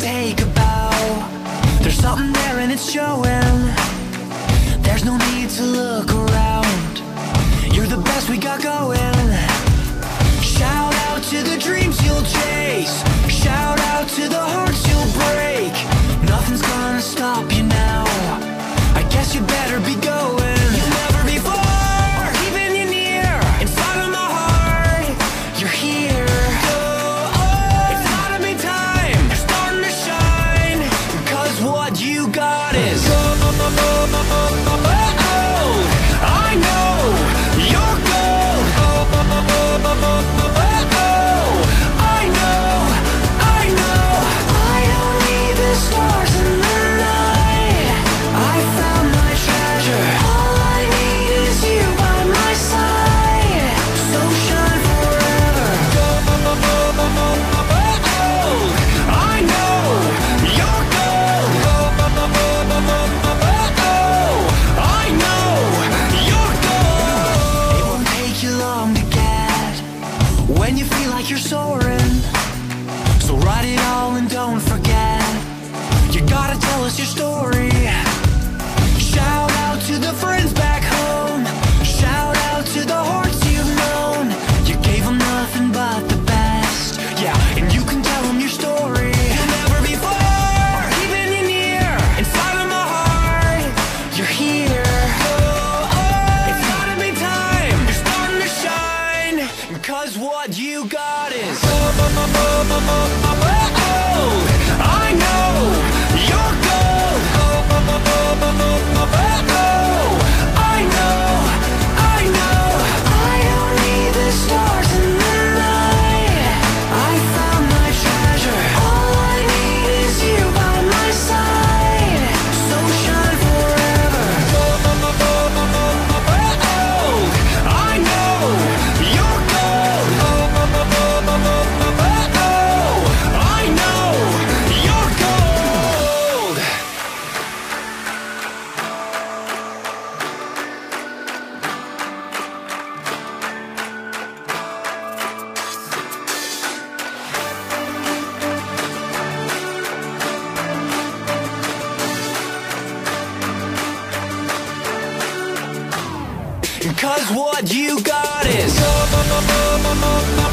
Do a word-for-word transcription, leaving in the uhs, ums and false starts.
take a bow. There's something there and it's showing. There's no need to look around. You're the best we got going. Shout out to the dreams you'll chase. Shout out to the hearts you'll break. Nothing's gonna stop you now. I guess you better be going. You'll never be far, keeping you near. Inside of my heart, you're here. It's gotta be time, you're starting to shine. Cause what you got is gold. I know you're gold. I know, I know. I don't need the stars in the night. I found my treasure. All I need is you by my side. So shine forever. I know you're gold. I know you're gold. It won't take you long to get when you feel like you're soaring. So write it all and don't forget. You gotta tell us your story. Shout out to the friends back home. Shout out to the hearts you've known. You gave them nothing but the best. Yeah, and you can tell them your story. You'll never be far, keeping you near. Inside of my heart, you're here. It's gotta be time, you're starting to shine. Cause what you got is I know you're gold. I know, I know. I don't need the stars in the night. I found my treasure. All I need is you by my side. So shine forever. I know you're gold. I know you're gold. Cause what you got is